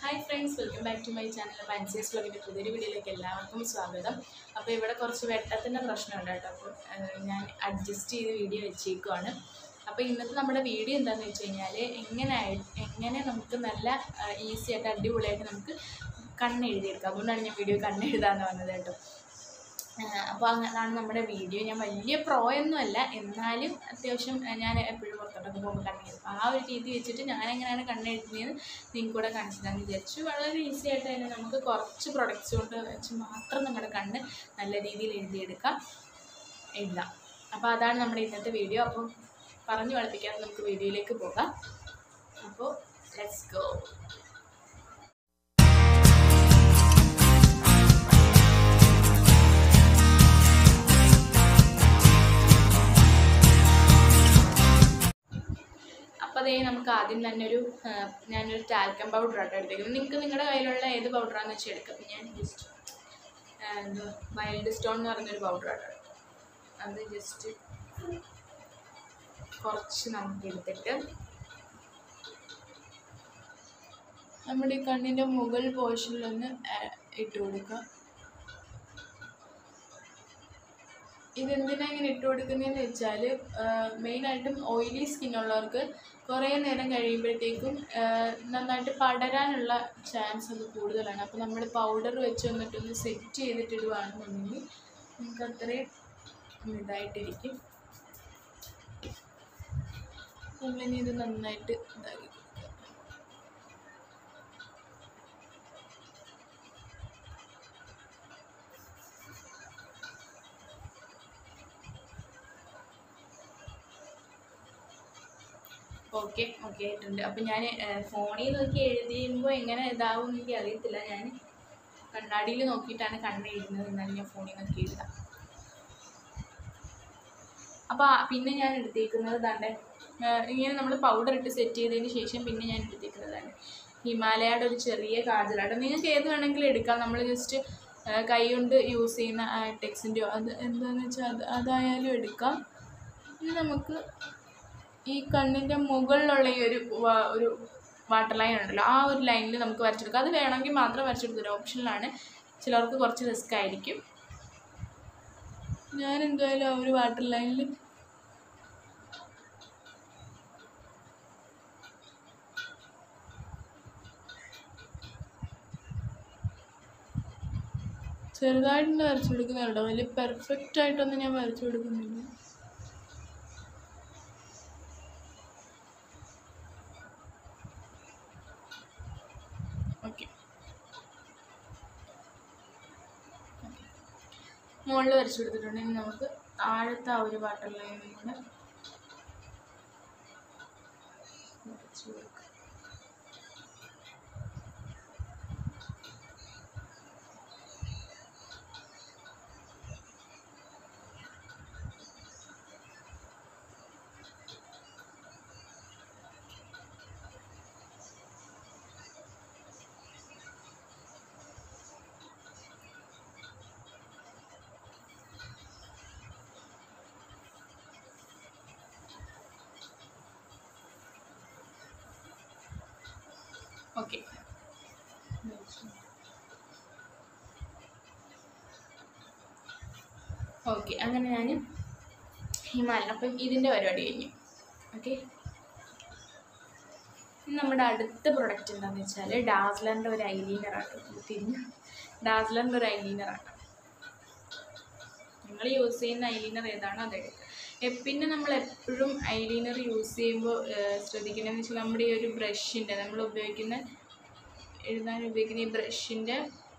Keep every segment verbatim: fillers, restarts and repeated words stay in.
Hi friends, welcome back to my channel. ഫാൻസിയസ് വ്ലോഗിൻ്റെ പുതിയൊരു വീഡിയോയിലേക്ക് എല്ലാവർക്കും സ്വാഗതം. അപ്പോൾ ഇവിടെ കുറച്ച് വെട്ടത്തിൻ്റെ പ്രശ്നമുണ്ട് കേട്ടോ. അപ്പോൾ ഞാൻ അഡ്ജസ്റ്റ് ചെയ്ത് വീഡിയോ വെച്ചേക്കുവാണ്. അപ്പോൾ ഇന്നത്തെ നമ്മുടെ വീഡിയോ എന്താണെന്ന് വെച്ച് കഴിഞ്ഞാൽ എങ്ങനെ എങ്ങനെ നമുക്ക് നല്ല ഈസി ആയിട്ട് അടിപൊളിയായിട്ട് നമുക്ക് കണ്ണെഴുതിയെടുക്കാം. അതുകൊണ്ടാണ് ഞാൻ വീഡിയോ കണ്ണെഴുതാമെന്ന് വന്നത് കേട്ടോ. അപ്പോൾ അതാണ് നമ്മുടെ വീഡിയോ. ഞാൻ വലിയ പ്രോയൊന്നുമല്ല, എന്നാലും അത്യാവശ്യം ഞാൻ എപ്പോഴും പുറത്തോട്ടൊക്കെ പോകുമ്പോൾ കണ്ണെഴുതും. ആ ഒരു രീതി വെച്ചിട്ട് ഞാൻ എങ്ങനെയാണ് കണ്ണെഴുതുന്നത് നിങ്ങൾക്ക് കൂടെ കാണിച്ചു തരാമെന്ന് വിചാരിച്ചു. വളരെ ഈസി ആയിട്ട് തന്നെ നമുക്ക് കുറച്ച് പ്രൊഡക്ട്സ് കൊണ്ട് വെച്ച് മാത്രം നമ്മുടെ കണ്ണ് നല്ല രീതിയിൽ എഴുതിയെടുക്കാം എഴുതാം. അപ്പോൾ അതാണ് നമ്മുടെ ഇന്നത്തെ വീഡിയോ. അപ്പോൾ പറഞ്ഞു പഠിപ്പിക്കാതെ നമുക്ക് വീഡിയോയിലേക്ക് പോകാം. അപ്പോൾ ലെറ്റ്സ് ഗോ. അപ്പോൾ അതേ നമുക്ക് ആദ്യം തന്നെ ഒരു ഞാനൊരു ടാൽക്കം പൗഡറായിട്ട് എടുത്തേക്കുന്നത്. നിങ്ങൾക്ക് നിങ്ങളുടെ കയ്യിലുള്ള ഏത് പൗഡറാണെന്ന് വെച്ചാൽ എടുക്കാം. ഞാൻ ജസ്റ്റ് എന്താ മൈൽഡ് സ്റ്റോൺ എന്ന് പറഞ്ഞൊരു പൗഡറായിട്ട് അത് ജസ്റ്റ് കുറച്ച് നമുക്ക് എടുത്തിട്ട് നമ്മുടെ ഈ കണ്ണിൻ്റെ മുകൾ പോർഷനിലൊന്ന് ഇട്ട് കൊടുക്കുക. ഇതെന്തിനാണ് ഇങ്ങനെ ഇട്ട് കൊടുക്കുന്നതെന്ന് വെച്ചാൽ മെയിനായിട്ടും ഓയിലി സ്കിന്നുള്ളവർക്ക് കുറേ നേരം കഴിയുമ്പോഴത്തേക്കും നന്നായിട്ട് പടരാനുള്ള ചാൻസ് അത് കൂടുതലാണ്. അപ്പോൾ നമ്മൾ പൗഡർ വെച്ച് വന്നിട്ടൊന്ന് സെറ്റ് ചെയ്തിട്ടിടുകയാണെന്നുണ്ടെങ്കിൽ നമുക്ക് അത്രയും ഇതായിട്ടിരിക്കും. നമ്മളിനി ഇത് നന്നായിട്ട് ഇതാക്കി ഓക്കെ ഓക്കെ ആയിട്ടുണ്ട്. അപ്പം ഞാൻ ഫോണിൽ നോക്കി എഴുതിയുമ്പോൾ എങ്ങനെ ഇതാവും എനിക്ക് അറിയത്തില്ല. ഞാൻ കണ്ണാടിയിൽ നോക്കിയിട്ടാണ് കണ്ണ് എഴുതുന്നത്, എന്നാലും ഞാൻ ഫോണിൽ നോക്കി എഴുതാം. അപ്പോൾ പിന്നെ ഞാൻ എടുത്തേക്കുന്നത് തന്നെ ഇങ്ങനെ നമ്മൾ പൗഡർ ഇട്ട് സെറ്റ് ചെയ്തതിന് ശേഷം പിന്നെ ഞാൻ എടുത്തേക്കുന്നതാണ് ഹിമാലയയുടെ ഒരു ചെറിയ കാജലായിട്ട്. നിങ്ങൾക്ക് ഏത് വേണമെങ്കിലും എടുക്കാം. നമ്മൾ ജസ്റ്റ് കൈ കൊണ്ട് യൂസ് ചെയ്യുന്ന ടെക്സിൻ്റെയോ അത് എന്താണെന്ന് വെച്ചാൽ അത് അതായാലും എടുക്കാം. ഇത് നമുക്ക് ഈ കണ്ണിൻ്റെ മുകളിലുള്ള ഈ ഒരു ഒരു വാട്ടർ ലൈൻ ഉണ്ടല്ലോ, ആ ഒരു ലൈനിൽ നമുക്ക് വരച്ചെടുക്കാം. അത് വേണമെങ്കിൽ മാത്രം വരച്ചെടുത്തൊരു ഓപ്ഷനിലാണ്. ചിലർക്ക് കുറച്ച് റിസ്ക് ആയിരിക്കും. ഞാൻ എന്തായാലും ആ ഒരു വാട്ടർ ലൈനിൽ ചെറുതായിട്ടുണ്ട് വരച്ചെടുക്കുന്നുണ്ടോ. വലിയ പെർഫെക്റ്റ് ആയിട്ടൊന്നും ഞാൻ വരച്ചു കൊടുക്കുന്നില്ല. ഓക്കെ, മുകളിൽ വരച്ചു കൊടുത്തിട്ടുണ്ടെങ്കിൽ നമുക്ക് താഴത്തെ ആ ഒരു വാട്ടർ ലൈനിൽ കൂടെ വരച്ചു കൊടുക്കാം. ഓക്കെ ഓക്കെ അങ്ങനെ ഞാൻ ഹിമാലയ അപ്പം ഇതിൻ്റെ പരിപാടി കഴിഞ്ഞു. ഓക്കെ, നമ്മുടെ അടുത്ത പ്രൊഡക്റ്റ് എന്താണെന്ന് വെച്ചാൽ ഡാസ്ലറിൻ്റെ ഒരു ഐലൈനറാണ്. തിരിഞ്ഞ് ഡാസ്ലറിൻ്റെ ഒരു ഐലൈനറാണ്. നിങ്ങൾ യൂസ് ചെയ്യുന്ന ഐലൈനർ ഏതാണോ അതെടുക്കുക. പിന്നെ നമ്മൾ എപ്പോഴും ഐലൈനർ യൂസ് ചെയ്യുമ്പോൾ ശ്രദ്ധിക്കണമെന്ന് വെച്ചാൽ നമ്മുടെ ഈ ഒരു ബ്രഷിൻ്റെ നമ്മൾ ഉപയോഗിക്കുന്ന എഴുതാൻ ഉപയോഗിക്കുന്ന ഈ ബ്രഷിൻ്റെ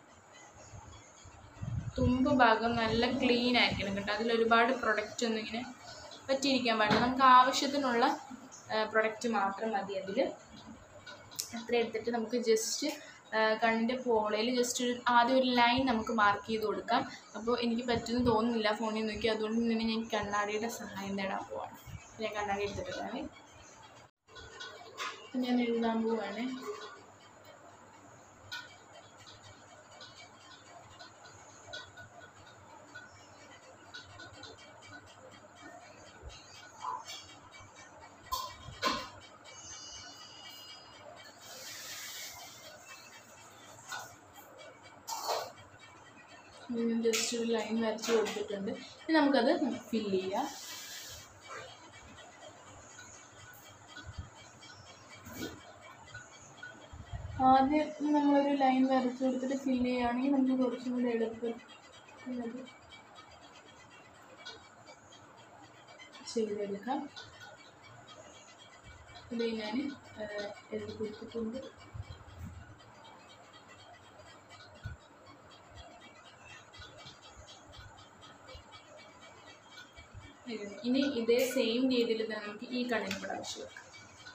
തുമ്പ് ഭാഗം നല്ല ക്ലീൻ ആയിരിക്കണം കേട്ടോ. അതിലൊരുപാട് പ്രൊഡക്റ്റ് ഒന്നും ഇങ്ങനെ പറ്റിയിരിക്കാൻ പാടില്ല. നമുക്ക് ആവശ്യത്തിനുള്ള പ്രൊഡക്റ്റ് മാത്രം മതി. അതിൽ അത്ര എടുത്തിട്ട് നമുക്ക് ജസ്റ്റ് കണ്ണിൻ്റെ പോളയിൽ ജസ്റ്റ് ഒരു ആദ്യം ഒരു ലൈൻ നമുക്ക് മാർക്ക് ചെയ്ത് കൊടുക്കാം. അപ്പോൾ എനിക്ക് പറ്റുമെന്ന് തോന്നുന്നില്ല ഫോണിൽ നോക്കി, അതുകൊണ്ട് തന്നെ ഞാൻ കണ്ണാടിയുടെ സഹായം തേടാൻ പോവാണ്. ഞാൻ കണ്ണാടി എടുത്തിട്ടുള്ളതാണ്. ഞാൻ എഴുതാൻ പോവാണ്. ജസ്റ്റ് ഒരു ലൈൻ വരച്ച് കൊടുത്തിട്ടുണ്ട്. ഇനി നമുക്കത് ഫില്ല് ചെയ്യാം. ആദ്യം നമ്മളൊരു ലൈൻ വരച്ച് കൊടുത്തിട്ട് ഫില്ല് ചെയ്യുകയാണെങ്കിൽ നമുക്ക് കുറച്ചും കൂടി എളുപ്പം ചെയ്തെടുക്കാം. ഇത് ഞാൻ എഴുതി കൊടുത്തിട്ടുണ്ട്. ഇനി ഇതേ സെയിം രീതിയിൽ തന്നെ നമുക്ക് ഈ കണ്ണിന് കൂടെ ആവശ്യം വെക്കാം.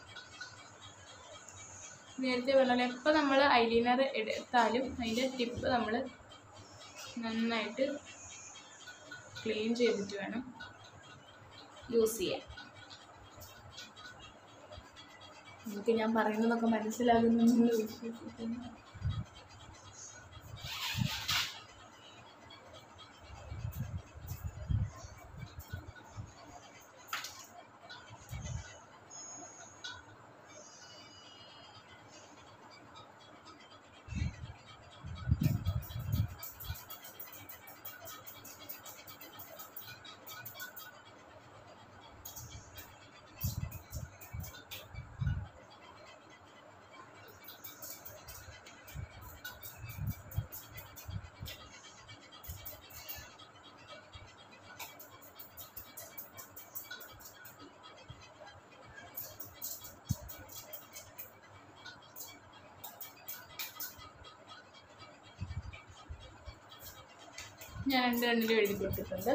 നേരത്തെ പറഞ്ഞാൽ എപ്പോൾ നമ്മൾ ഐലൈനർ എടുത്താലും അതിൻ്റെ ടിപ്പ് നമ്മൾ നന്നായിട്ട് ക്ലീൻ ചെയ്തിട്ട് വേണം യൂസ് ചെയ്യാൻ. നമുക്ക് ഞാൻ പറയുന്നതൊക്കെ മനസ്സിലാകുന്നു വിശ്വസിക്കുന്നു. ഞാൻ രണ്ട് കണ്ണിലും എഴുതി കൊടുത്തിട്ടുണ്ട്.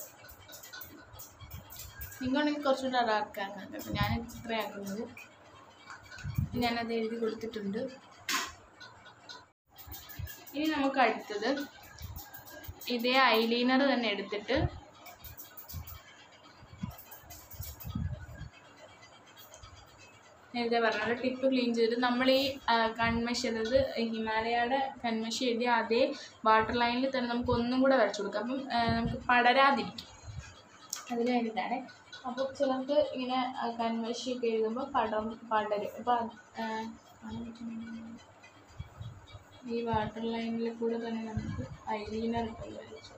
നിങ്ങളാണെങ്കിൽ കുറച്ചുകൂടെ അതാക്കാനാണ് കേട്ടോ. ഞാൻ ഇത്രയാക്കുന്നത്. ഞാനത് എഴുതി കൊടുത്തിട്ടുണ്ട്. ഇനി നമുക്ക് അടുത്തത് ഇതേ ഐലൈനർ തന്നെ എടുത്തിട്ട് നേരത്തെ പറഞ്ഞ ടിപ്പ് ക്ലീൻ ചെയ്തിട്ട് നമ്മൾ ഈ കൺമഷി, അതായത് ഹിമാലയയുടെ കൺമഷി എഴുതിയ അതേ വാട്ടർ ലൈനിൽ തന്നെ നമുക്ക് ഒന്നും കൂടെ വരച്ചു കൊടുക്കാം. അപ്പം നമുക്ക് പടരാതിരിക്കും. അതിന് വേണ്ടിയിട്ടാണ്. അപ്പോൾ ചിലർക്ക് ഇങ്ങനെ കൺമഷിയൊക്കെ എഴുതുമ്പോൾ പടം പടരും. അപ്പോൾ ഈ വാട്ടർ ലൈനിൽ കൂടെ തന്നെ നമുക്ക് ഐലൈനർ ഇട്ട് വരച്ചു.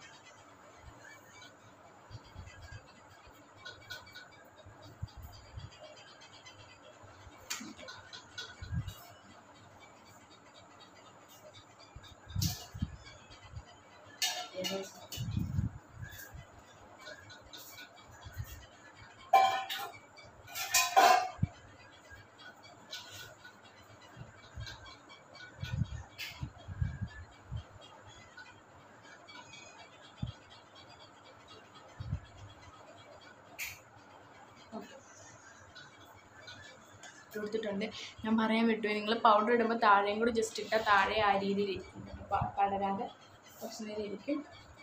കൊടുത്തിട്ടുണ്ട്. ഞാൻ പറയാൻ വിട്ടു, നിങ്ങൾ പൗഡർ ഇടുമ്പോൾ താഴെയും കൂടി ജസ്റ്റ് ഇട്ടാൽ താഴെ ആ രീതിയിൽ ഇരിക്കും, പടരാതെ കുറച്ച് നേരം ഇരിക്കും.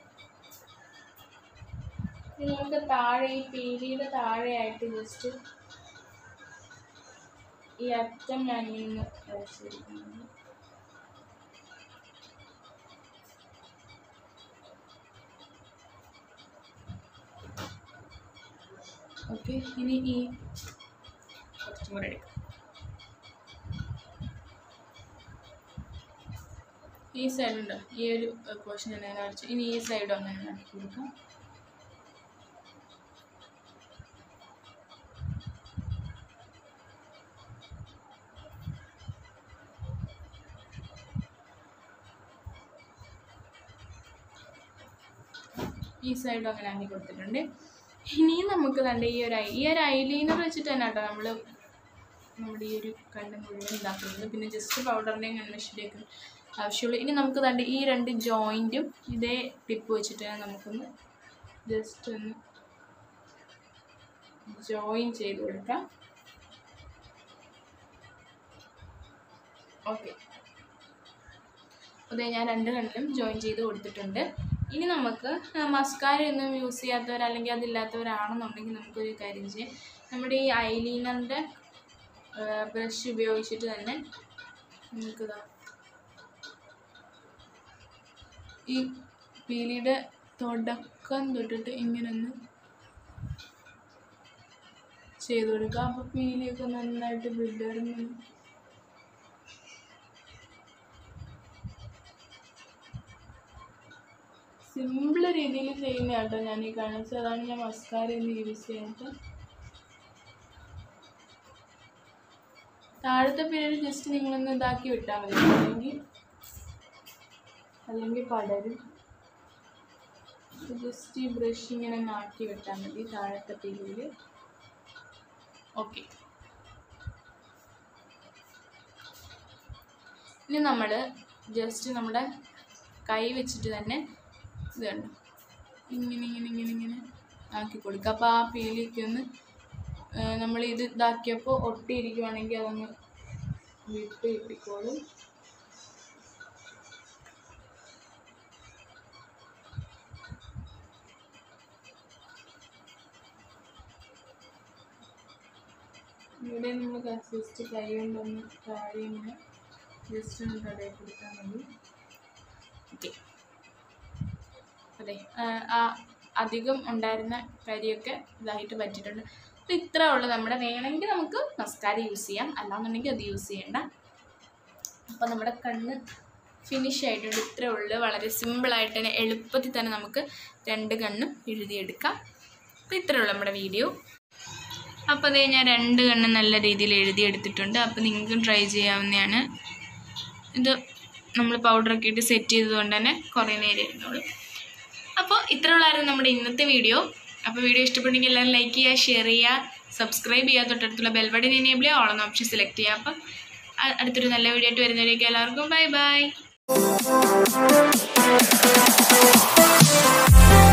നിങ്ങൾക്ക് താഴെ ഈ പീലിയുടെ താഴെയായിട്ട് ജസ്റ്റ് ഈ അറ്റം ഞാൻ ഇന്ന് വരച്ചിരിക്കുന്നത്. ഓക്കെ, ഇനി ഈ കുറച്ചും കൂടെ എടുക്കാം. ഈ സൈഡുണ്ട്, ഈ ഒരു പോർഷൻ തന്നെ കാണിച്ചു. ഇനി ഈ സൈഡും അങ്ങനെ ആക്കി കൊടുക്കാം. ഈ സൈഡും അങ്ങനെ ആക്കി കൊടുത്തിട്ടുണ്ട്. ഇനിയും നമുക്ക് തന്നെ ഈ ഒരു ഈ ഒരു ഐലൈനർ വെച്ചിട്ട് തന്നെ കേട്ടോ നമ്മൾ നമ്മുടെ ഈ ഒരു കണ്ണ് മുഴുവൻ ഇതാക്കുന്നത്. പിന്നെ ജസ്റ്റ് പൗഡറിൻ്റെയും കൺമഷിൻ്റെയൊക്കെ ആവശ്യമുള്ളൂ. ഇനി നമുക്ക് തന്നെ ഈ രണ്ട് ജോയിൻറ്റും ഇതേ ടിപ്പ് വെച്ചിട്ട് തന്നെ നമുക്കൊന്ന് ജസ്റ്റ് ഒന്ന് ജോയിൻ ചെയ്ത് കൊടുക്കാം. ഓക്കെ, അതെ, ഞാൻ രണ്ട് കണ്ണിലും ജോയിൻ ചെയ്ത് കൊടുത്തിട്ടുണ്ട്. ഇനി നമുക്ക് മസ്കാര ഒന്നും യൂസ് ചെയ്യാത്തവർ അല്ലെങ്കിൽ അതില്ലാത്തവരാണെന്നുണ്ടെങ്കിൽ നമുക്കൊരു കാര്യം ചെയ്യാം. നമ്മുടെ ഈ ഐലൈനറിൻ്റെ ബ്രഷ് ഉപയോഗിച്ചിട്ട് തന്നെ നമുക്കിതാ ഈ പീലിയുടെ തുടക്കം തൊട്ടിട്ട് ഇങ്ങനെ ഒന്ന് ചെയ്ത് കൊടുക്കുക. അപ്പോൾ പീലിയൊക്കെ നന്നായിട്ട് വിടർന്ന് സിമ്പിൾ രീതിയിൽ ചെയ്യുന്ന കേട്ടോ ഞാൻ ഈ കാണിച്ചത്. അതാണ് ഞാൻ മസ്കാര ഒന്ന് യൂസ് ചെയ്യാത്ത. താഴത്തെ പീരീഡ് ജസ്റ്റ് നിങ്ങളൊന്ന് ഇതാക്കി വിട്ടാൽ മതി, അല്ലെങ്കിൽ അല്ലെങ്കിൽ പടരും. ജസ്റ്റ് ഈ ബ്രഷ് ഇങ്ങനെ നാക്കി വിട്ടാൽ മതി താഴത്തെ പീരീഡ്. ഓക്കെ, ഇനി നമ്മൾ ജസ്റ്റ് നമ്മുടെ കൈ വെച്ചിട്ട് തന്നെ ഇത് കണ്ടു ഇങ്ങനെ ഇങ്ങനെ ഇങ്ങനെ ഇങ്ങനെ ആക്കി കൊടുക്കുക. അപ്പോൾ ആ പീലിക്ക് ഒന്ന് നമ്മൾ ഇത് ഇതാക്കിയപ്പോൾ ഒട്ടിയിരിക്കുവാണെങ്കിൽ അതൊന്ന് വിട്ട് കിട്ടിക്കോളും. ഇവിടെ നമ്മൾ ജസ്റ്റ് കൈ കൊണ്ടൊന്ന് താഴെ ഇങ്ങനെ ജസ്റ്റ് ഒന്ന് തടയി കൊടുത്താൽ മതി. ഓക്കെ, അതെ, ആ അധികം ഉണ്ടായിരുന്ന കരിയൊക്കെ ഇതായിട്ട് പറ്റിയിട്ടുണ്ട്. അപ്പോൾ ഇത്രേ ഉള്ളൂ നമ്മുടെ. വേണമെങ്കിൽ നമുക്ക് മസ്കാര യൂസ് ചെയ്യാം, അല്ലാന്നുണ്ടെങ്കിൽ അത് യൂസ് ചെയ്യണ്ട. അപ്പോൾ നമ്മുടെ കണ്ണ് ഫിനിഷ് ആയിട്ടുണ്ട്. ഇത്രേ ഉള്ളൂ. വളരെ സിമ്പിളായിട്ട് തന്നെ എളുപ്പത്തിൽ തന്നെ നമുക്ക് രണ്ട് കണ്ണും എഴുതിയെടുക്കാം. അപ്പോൾ ഇത്രേ ഉള്ളൂ നമ്മുടെ വീഡിയോ. അപ്പോൾ അതേ ഞാൻ രണ്ട് കണ്ണും നല്ല രീതിയിൽ എഴുതിയെടുത്തിട്ടുണ്ട്. അപ്പോൾ നിങ്ങൾക്കും ട്രൈ ചെയ്യാവുന്നതാണ്. ഇത് നമ്മൾ പൗഡറൊക്കെ ഇട്ട് സെറ്റ് ചെയ്തതുകൊണ്ട് തന്നെ കുറേ നേരം ഇരുന്നോളൂ. അപ്പോൾ ഇത്ര ഉള്ളായിരുന്നു നമ്മുടെ ഇന്നത്തെ വീഡിയോ. അപ്പോൾ വീഡിയോ ഇഷ്ടപ്പെട്ടെങ്കിൽ എല്ലാവരും ലൈക്ക് ചെയ്യുക, ഷെയർ ചെയ്യുക, സബ്സ്ക്രൈബ് ചെയ്യുക, തൊട്ടടുത്തുള്ള ബെൽ ബട്ടൺ എനേബിൾ ചെയ്യുക, ഓൾ എന്ന ഓപ്ഷൻ സെലക്ട് ചെയ്യുക. അപ്പം അടുത്തൊരു നല്ല വീഡിയോ ആയിട്ട് വരുന്നവരേക്കും എല്ലാവർക്കും ബൈ ബൈ.